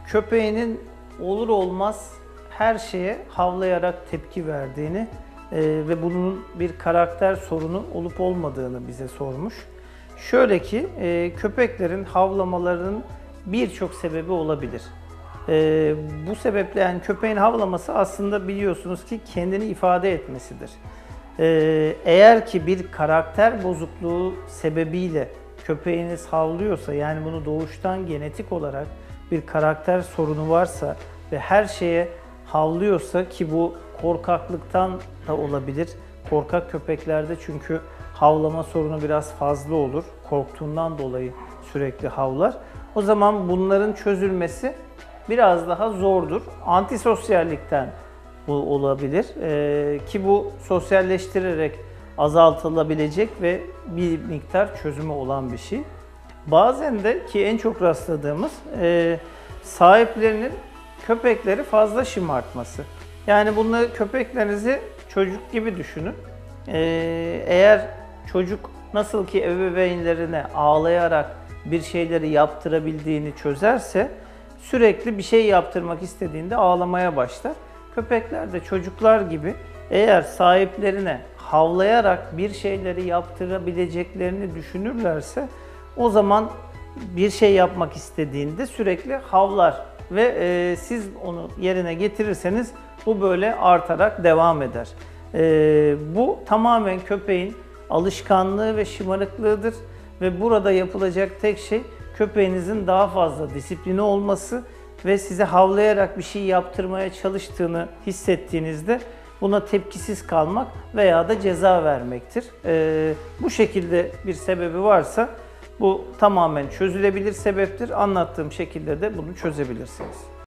köpeğinin olur olmaz her şeye havlayarak tepki verdiğini ve bunun bir karakter sorunu olup olmadığını bize sormuş. Şöyle ki köpeklerin havlamalarının birçok sebebi olabilir. Bu sebeple yani köpeğin havlaması aslında biliyorsunuz ki kendini ifade etmesidir. Eğer ki bir karakter bozukluğu sebebiyle köpeğiniz havlıyorsa, yani bunu doğuştan genetik olarak bir karakter sorunu varsa ve her şeye havlıyorsa, ki bu korkaklıktan da olabilir. Korkak köpeklerde çünkü havlama sorunu biraz fazla olur. Korktuğundan dolayı sürekli havlar. O zaman bunların çözülmesi biraz daha zordur. Antisosyallikten bu olabilir. Ki bu sosyalleştirerek azaltılabilecek ve bir miktar çözümü olan bir şey. Bazen de, ki en çok rastladığımız, sahiplerinin köpekleri fazla şımartması. Yani bunları, köpeklerinizi çocuk gibi düşünün. Eğer çocuk nasıl ki ebeveynlerine ağlayarak bir şeyleri yaptırabildiğini çözerse, sürekli bir şey yaptırmak istediğinde ağlamaya başlar. Köpekler de çocuklar gibi eğer sahiplerine havlayarak bir şeyleri yaptırabileceklerini düşünürlerse, o zaman bir şey yapmak istediğinde sürekli havlar ve siz onu yerine getirirseniz bu böyle artarak devam eder. Bu tamamen köpeğin alışkanlığı ve şımarıklığıdır ve burada yapılacak tek şey köpeğinizin daha fazla disipline olması ve size havlayarak bir şey yaptırmaya çalıştığını hissettiğinizde buna tepkisiz kalmak veya da ceza vermektir. Bu şekilde bir sebebi varsa bu tamamen çözülebilir sebeptir. Anlattığım şekilde de bunu çözebilirsiniz.